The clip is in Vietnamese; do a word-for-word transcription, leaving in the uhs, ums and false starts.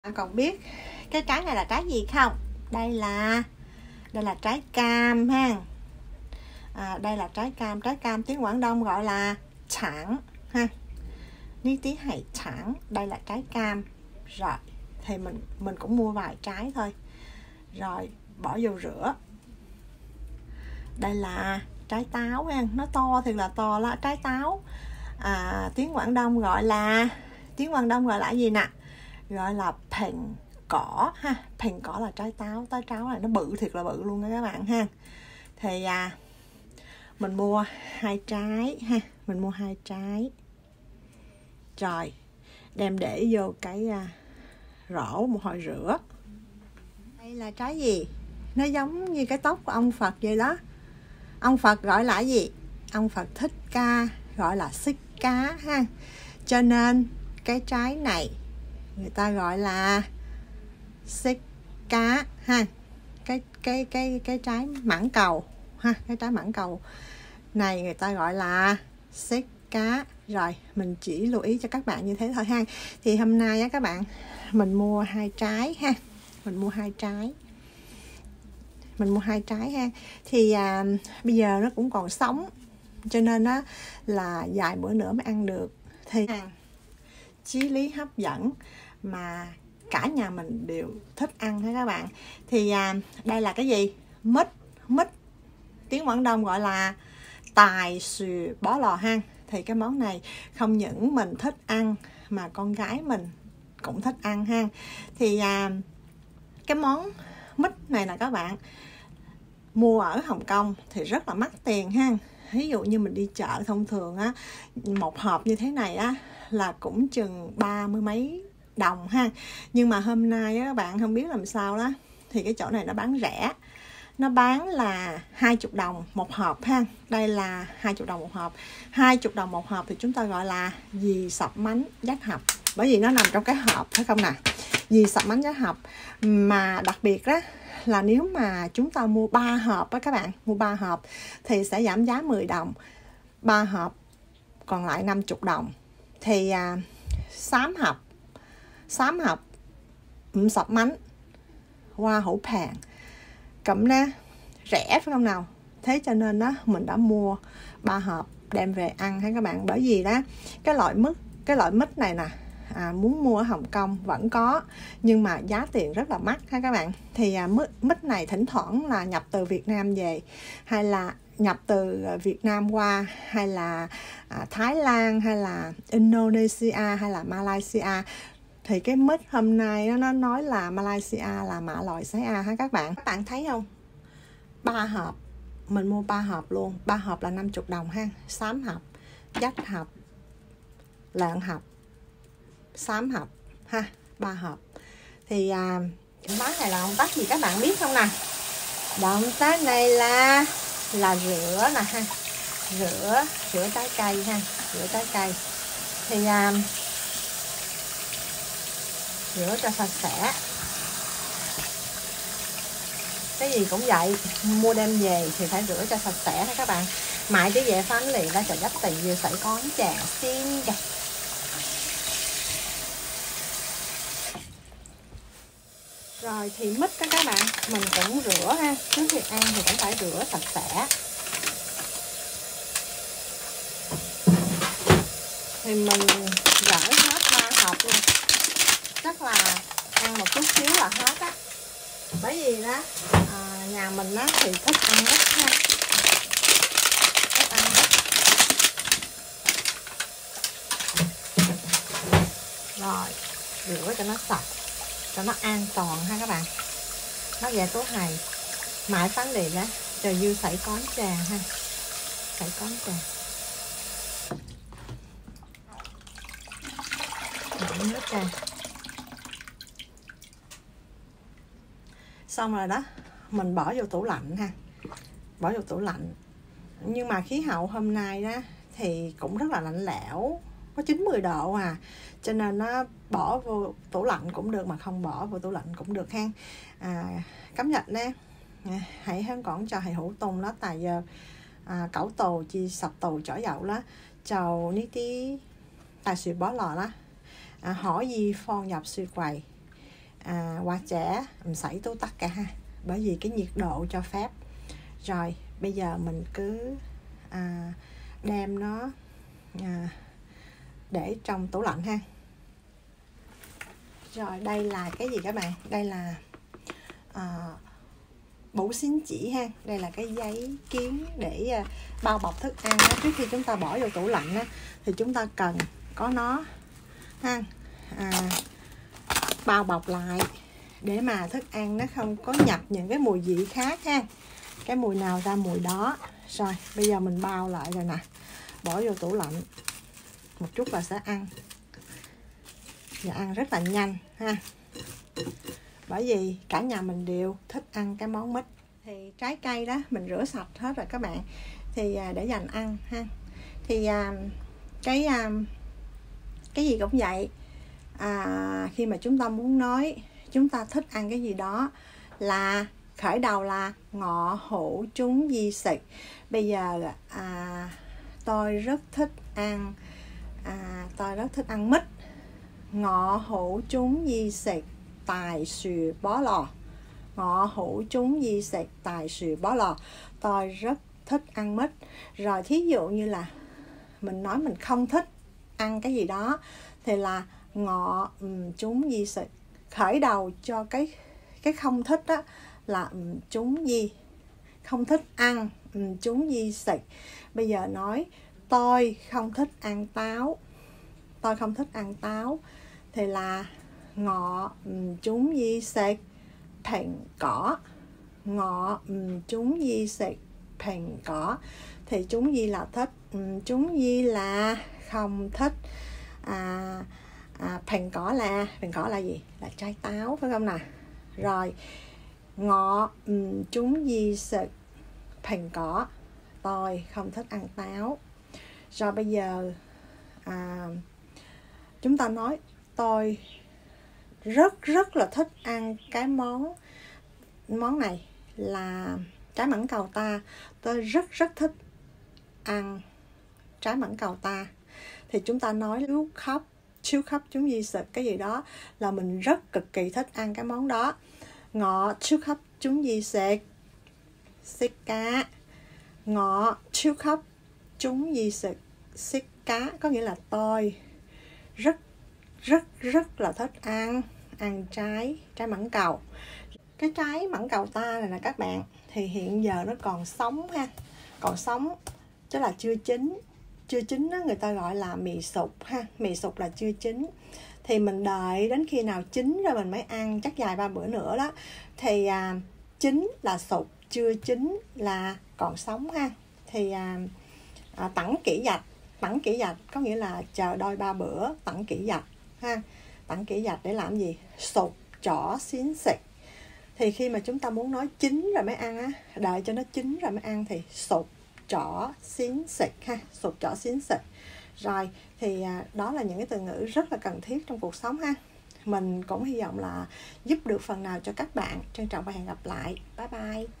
Bạn còn biết cái trái này là trái gì không? Đây là đây là trái cam ha. À, đây là trái cam, trái cam tiếng Quảng Đông gọi là chảng ha. Ní tí hay chảng, đây là trái cam. Rồi, thì mình mình cũng mua vài trái thôi. Rồi, bỏ vô rửa. Đây là trái táo ha, nó to thì là to là trái táo. À, tiếng Quảng Đông gọi là tiếng Quảng Đông gọi là gì nè? Gọi là phèn cỏ ha. Phèn cỏ là trái táo, trái táo này nó bự thiệt là bự luôn đó các bạn ha. Thì à, mình mua hai trái ha, mình mua hai trái. Rồi, đem để vô cái à, rổ một hồi rửa. Đây là trái gì? Nó giống như cái tóc của ông Phật vậy đó. Ông Phật gọi là gì? Ông Phật Thích Ca gọi là xích cá ha. Cho nên cái trái này người ta gọi là xích cá ha. Cái cái cái cái trái mãng cầu ha, cái trái mãng cầu này người ta gọi là xích cá. Rồi, mình chỉ lưu ý cho các bạn như thế thôi ha. Thì hôm nay á các bạn, mình mua hai trái ha. Mình mua hai trái. Mình mua hai trái ha. Thì à, bây giờ nó cũng còn sống, cho nên á là vài bữa nữa mới ăn được. Thì chí lý hấp dẫn mà cả nhà mình đều thích ăn hết các bạn. Thì à, đây là cái gì? Mít. Mít tiếng Quảng Đông gọi là tài xù bó lò ha. Thì cái món này không những mình thích ăn mà con gái mình cũng thích ăn ha. Thì à, cái món mít này là các bạn mua ở Hồng Kông thì rất là mắc tiền ha. Ví dụ như mình đi chợ thông thường á, một hộp như thế này á là cũng chừng ba mươi mấy đồng ha. Nhưng mà hôm nay á các bạn không biết làm sao đó, thì cái chỗ này nó bán rẻ. Nó bán là hai mươi đồng một hộp ha. Đây là hai mươi đồng một hộp. hai mươi đồng một hộp thì chúng ta gọi là dì sập mánh giác hộp. Bởi vì nó nằm trong cái hộp phải không nè. Dì sập mánh giác hộp. Mà đặc biệt đó là nếu mà chúng ta mua ba hộp á các bạn, mua ba hộp thì sẽ giảm giá mười đồng. ba hộp còn lại năm mươi đồng. Thì à, xám hộp xám hộp ẩm sập mánh qua hữu phèn cẩm na rẻ phải không nào. Thế cho nên đó mình đã mua ba hộp đem về ăn ha các bạn. Bởi vì đó cái loại mứt cái loại mít này nè, à, muốn mua ở Hồng Kông vẫn có, nhưng mà giá tiền rất là mắc ha các bạn. Thì à, mít, mít này thỉnh thoảng là nhập từ Việt Nam về, hay là nhập từ Việt Nam qua, hay là à, Thái Lan, hay là Indonesia, hay là Malaysia. Thì cái mít hôm nay nó nói là Malaysia là mã lòi sái A ha các bạn. Các bạn thấy không? Ba hộp, mình mua ba hộp luôn. Ba hộp là năm mươi đồng ha. Xám hộp, dách hộp, lợn hộp, xám hộp ha, ba hộp. Thì à, động tác này là động tác gì các bạn biết không nè? Động tác này là là rửa nè ha. Rửa, rửa trái cây ha, rửa trái cây. Thì à, rửa cho sạch sẽ. Cái gì cũng vậy, mua đem về thì phải rửa cho sạch sẽ ha các bạn. Mãi cái về phán lì ra cho dấp tì vừa sợi con chè xin kìa. Rồi thì mít đó các bạn, mình cũng rửa ha. Trước khi ăn thì cũng phải rửa sạch sẽ. Thì mình gỡ hết ba hộp luôn. Chắc là ăn một chút xíu là hết á. Bởi vì đó à, nhà mình á thì thích ăn mít ha. Thích ăn mít. Rồi, rửa cho nó sạch, cho nó an toàn ha các bạn. Nó về tố hài mãi phán lì đó, trời dư sảy con trà ha. Sảy con trà. Đổ nước ra. Xong rồi đó, mình bỏ vô tủ lạnh ha. Bỏ vô tủ lạnh. Nhưng mà khí hậu hôm nay đó thì cũng rất là lạnh lẽo, có chín mươi độ à. Cho nên nó bỏ vô tủ lạnh cũng được, mà không bỏ vô tủ lạnh cũng được ha. À, cắm nhật nè. Hãy hơn còn cho hãy hữu tùng đó tại giờ à, cẩu tù chi sập tù chở dậu đó. Chào ní tí tài xuyệt bó lò đó. À, hỏi gì phong dập suy quầy à, hoa trẻ mình sảy tú tất cả ha, bởi vì cái nhiệt độ cho phép. Rồi bây giờ mình cứ à, đem nó à, để trong tủ lạnh ha. Rồi đây là cái gì các bạn? Đây là à, bổ xín chỉ ha. Đây là cái giấy kiến để bao bọc thức ăn đó. Trước khi chúng ta bỏ vào tủ lạnh đó, thì chúng ta cần có nó ha, à, bao bọc lại để mà thức ăn nó không có nhập những cái mùi vị khác ha. Cái mùi nào ra mùi đó. Rồi bây giờ mình bao lại rồi nè, bỏ vô tủ lạnh một chút là sẽ ăn, và ăn rất là nhanh ha, bởi vì cả nhà mình đều thích ăn cái món mít. Thì trái cây đó mình rửa sạch hết rồi các bạn, thì để dành ăn ha. Thì cái cái gì cũng vậy, à, khi mà chúng ta muốn nói chúng ta thích ăn cái gì đó là khởi đầu là ngọ hữu chúng di xịt. Bây giờ à, tôi rất thích ăn à, tôi rất thích ăn mít. Ngọ hữu chúng di xịt tài xù bó lò. Ngọ hữu chúng di xịt tài xù bó lò. Tôi rất thích ăn mít. Rồi thí dụ như là mình nói mình không thích ăn cái gì đó thì là ngọ um, chúng di xịt. Khởi đầu cho cái cái không thích đó là um, chúng di, không thích ăn um, chúng di xịt. Bây giờ nói tôi không thích ăn táo. Tôi không thích ăn táo thì là ngọ um, chúng di xịt phèn cỏ. Ngọ um, chúng di xịt phèn cỏ. Thì chúng di là thích, um, chúng di là không thích. À, à, phèn cỏ là phèn cỏ là gì? Là trái táo phải không nào? Rồi ngọ um, chúng di xịt phèn cỏ. Tôi không thích ăn táo. Rồi bây giờ à, chúng ta nói tôi rất rất là thích ăn cái món món này là trái mãng cầu ta. Tôi rất rất thích ăn trái mãng cầu ta. Thì chúng ta nói lúc khóc chiếu khóc chúng di xịt cái gì đó là mình rất cực kỳ thích ăn cái món đó. Ngọ chiếu khóc chúng di xịt xích cá. Ngọ chiếu khóc chúng di xịt xích cá có nghĩa là tôi rất rất rất là thích ăn ăn trái trái mãng cầu. Cái trái mãng cầu ta này nè các bạn, thì hiện giờ nó còn sống ha, còn sống chứ là chưa chín. Chưa chín đó người ta gọi là mì sụp ha, mì sụp là chưa chín. Thì mình đợi đến khi nào chín rồi mình mới ăn, chắc dài ba bữa nữa đó. Thì à, chín là sụp, chưa chín là còn sống ha. Thì à, à, tẳng kỹ dạch, tẳng kỹ dạch có nghĩa là chờ đôi ba bữa, tẳng kỹ dạch ha. Tẳng kỹ dạch để làm gì? Sụp chỏ xín xịt. Thì khi mà chúng ta muốn nói chín rồi mới ăn á, đợi cho nó chín rồi mới ăn thì sụp chỏ xín xịt ha, sụp chỏ xín xịt. Rồi thì à, đó là những cái từ ngữ rất là cần thiết trong cuộc sống ha. Mình cũng hy vọng là giúp được phần nào cho các bạn. Trân trọng và hẹn gặp lại. Bye bye.